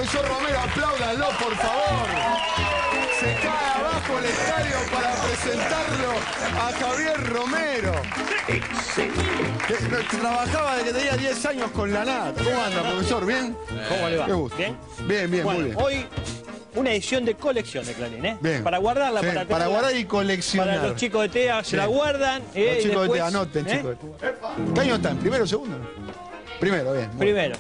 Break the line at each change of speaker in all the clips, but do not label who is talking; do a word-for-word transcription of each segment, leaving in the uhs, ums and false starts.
profesor Romero, apláudanlo, por favor. Se cae abajo el estadio para presentarlo a Javier Romero.
Excelente.
Que trabajaba desde que tenía diez años con la nata. ¿Cómo anda, profesor? ¿Bien?
¿Cómo le va?
Qué gusto.
¿Bien?
Bien, bien,
Bueno,
muy bien.
hoy una edición de colección de Clarín, ¿eh?
Bien.
Para guardarla,
Sí,
para
para
tenerla,
guardar y coleccionar.
para los chicos de TEA
Sí.
se la guardan. Eh,
Los
y
chicos
después,
de T, anoten,
¿eh?
chicos de T. ¿Qué año están? ¿Primero o segundo? Primero, bien. muy
Primero,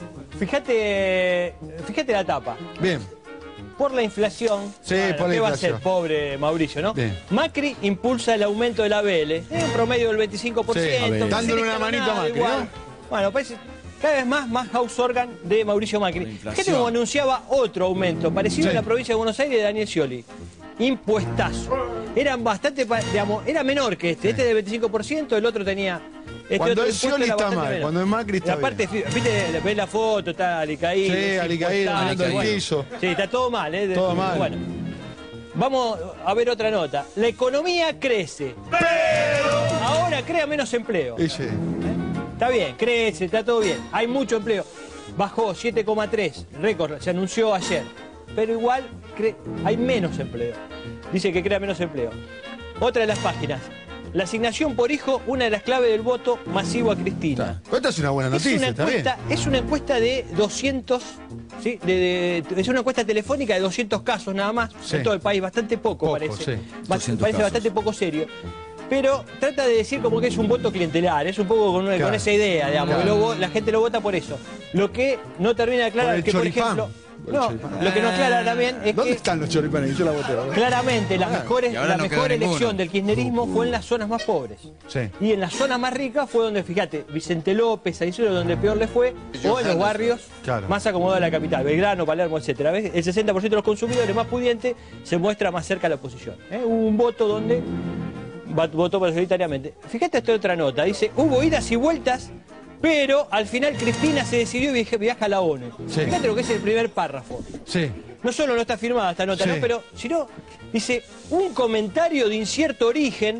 fíjate, fíjate la tapa.
Bien.
Por la inflación,
Sí,
bueno,
por la
¿qué va a
inflación.
hacer, pobre Mauricio, no?
Bien.
Macri impulsa el aumento de la B L, en un promedio del veinticinco por ciento.
Sí,
parece
dándole una manito a
escalonado
Macri,
igual.
¿no?
Bueno, parece cada vez más, más house organ de Mauricio Macri. Fíjate cómo anunciaba otro aumento, parecido
Sí.
en la provincia de Buenos Aires de Daniel Scioli. Impuestazo. Eran bastante, pa- digamos, era menor que este. Este es del veinticinco por ciento, el otro tenía... Este
Cuando
otro
es
impuesto
Scioli
era
está
bastante
mal,
menor.
cuando es Macri está
Y aparte, viste, ves la foto, está alicaído.
Sí, alicaído, mirando el piso.
Sí, está todo mal, ¿eh?
Todo mal.
Bueno, vamos a ver otra nota. La economía crece,
Pero...
ahora crea menos empleo.
Y sí.
Está bien, crece, está todo bien. Hay mucho empleo. Bajó siete coma tres, récord, se anunció ayer. Pero igual cre- hay menos empleo. Dice que crea menos empleo. Otra de las páginas. La asignación por hijo, una de las claves del voto masivo a Cristina.
Pero esta es una buena
Es
noticia,
una,
está bien.
encuesta, es una encuesta de doscientos, ¿sí? de, de- es una encuesta telefónica de doscientos casos nada más,
Sí.
en todo el país, bastante poco,
Poco,
parece.
sí.
Ba-
doscientos
parece
casos.
bastante poco serio. Pero trata de decir como que es un voto clientelar, es un poco con, una-
Claro.
con esa idea, digamos,
Claro.
que lo vo- la gente lo vota por eso. Lo que no termina de aclarar
Por el
que, por
choripán.
ejemplo,
Por el
no,
choripán.
lo que no aclara también es
¿Dónde
que
están los choripanes? Yo la voté. ¿verdad?
claramente las
Ah,
mejores,
y ahora
la
no
mejor
quedó
elección
ninguno.
del kirchnerismo fue en las zonas más pobres.
Sí.
Y en las zonas más ricas fue donde, fíjate, Vicente López, San Isidro, donde peor le fue, o en los barrios
Claro.
más acomodados de la capital, Belgrano, Palermo, etcétera. ¿Ves? El sesenta por ciento de los consumidores más pudientes se muestra más cerca a la oposición. ¿eh? Hubo un voto donde va- votó mayoritariamente. Fíjate esta otra nota, dice, hubo idas y vueltas, pero al final Cristina se decidió y viaja, viaja a la ONU.
Sí.
Fíjate lo que es el primer párrafo.
Sí.
No solo no está firmada esta nota,
Sí.
¿no? Pero, sino, dice, un comentario de incierto origen.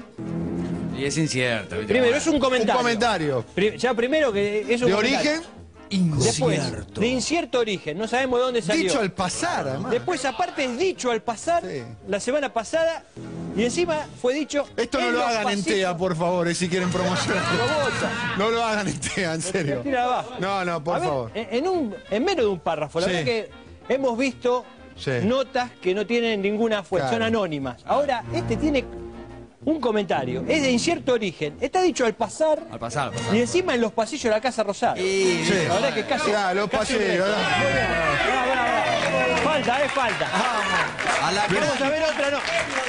Y es incierto. ¿viste?
Primero, es un
Un
comentario.
comentario.
Pri- ya primero que es un
¿De
comentario.
origen?
Después,
Incierto.
de incierto origen, no sabemos de dónde salió.
Dicho al pasar, además.
Después, aparte, es dicho al pasar
Sí.
la semana pasada y encima fue dicho.
Esto no
en
lo
los
hagan en
pasillos.
TEA, por favor, eh, si quieren promocionar.
Lo vota.
No lo hagan en TEA, en serio.
Tira abajo.
No, no, por
A ver,
favor.
En, en un, en menos de un párrafo, la
Sí.
verdad que hemos visto
Sí.
notas que no tienen ninguna fuerza,
Claro.
son anónimas. Ahora, este tiene un comentario, es de incierto origen, está dicho al pasar
Al pasar, al pasar.
y encima en los pasillos de la Casa Rosada.
Y-
Sí.
La verdad que casi.
Ya, los
casi un
pasillos,
récord.
¿verdad?
Muy bien. Bravo, bravo, bravo. Falta, es falta.
A la
Vamos a ver otra, no.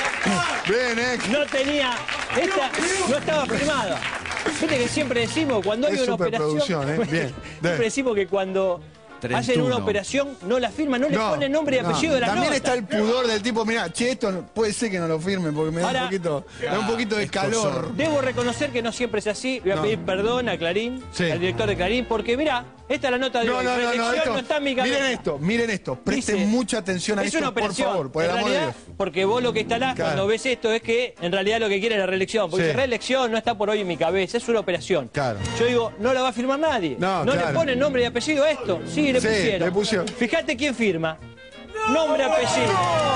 Bien, eh.
No tenía, esta no estaba firmada. Viste que siempre decimos cuando hay
Es
una
superproducción,
operación.
¿eh? Bien.
Siempre decimos que cuando
treinta y
hacen una
uno.
operación no la firman, no le ponen nombre y
no.
apellido de la
También
nota.
está el pudor del tipo, mira, che, esto no- puede ser que no lo firmen porque me da
Ahora-
un poquito, me da un poquito de
escozor.
calor.
Debo reconocer que no siempre es así. Voy a
No.
pedir perdón a Clarín,
Sí.
al director de Clarín, porque mirá, esta es la nota de
No,
hoy.
no, no, no,
Reelección
esto,
no está en mi cabeza.
miren esto, miren esto, presten
Dice,
mucha atención a
es
esto,
una
por
operación.
favor, por el
en
amor de
realidad,
Dios.
porque vos lo que instalás
Claro.
cuando ves esto es que en realidad lo que quiere es la reelección. Porque
Sí.
dice, reelección no está por hoy en mi cabeza, es una operación.
Claro.
Yo digo, no la va a firmar nadie.
No,
le
claro.
ponen nombre y apellido a esto. Sí, le
Sí,
pusieron.
le pusieron.
Fíjate quién firma. Nombre, apellido.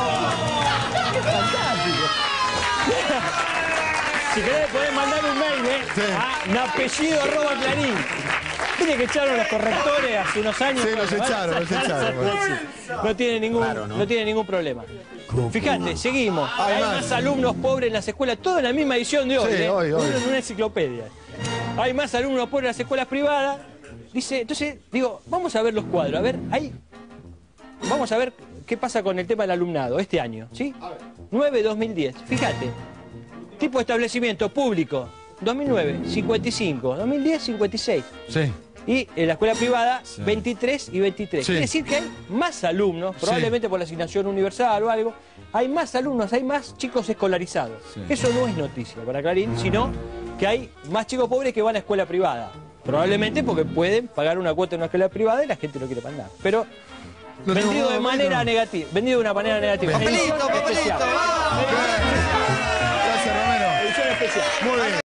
¡Qué fantástico! Si querés podés mandar un mail, ¿eh?
Sí.
A napellido arroba clarín. Viste que echaron los correctores hace unos años.
Sí, los
Bueno,
echaron,
van a
los
sacar
echaron,
esa-
bueno.
No tiene ningún, ¿no? tiene ningún problema. Fíjate, seguimos.
Hay
Hay
más.
más alumnos pobres en las escuelas, todo en la misma edición de hoy,
Sí,
¿eh?
hoy, hoy.
Uno en una enciclopedia. Hay más alumnos pobres en las escuelas privadas. Dice, entonces, digo, vamos a ver los cuadros. A ver, hay. Vamos a ver qué pasa con el tema del alumnado este año, ¿sí? nueve dos mil diez. Fíjate. Tipo de establecimiento público. dos mil nueve, cincuenta y cinco. dos mil diez, cincuenta y seis.
Sí.
Y en la escuela privada, veintitrés y veintitrés.
Sí.
Quiere decir que hay más alumnos, probablemente por la asignación universal o algo, hay más alumnos, hay más chicos escolarizados.
Sí.
Eso no es noticia para Clarín, sino que hay más chicos pobres que van a escuela privada. Probablemente porque pueden pagar una cuota en una escuela privada y la gente no quiere mandar. Pero
No tengo
vendido de
nada,
manera
bueno.
negativa. Vendido de una manera negativa.
Papelito,
Edición
papelito,
especial.
vamos.
Gracias, Romero.
Edición especial.
Muy bien.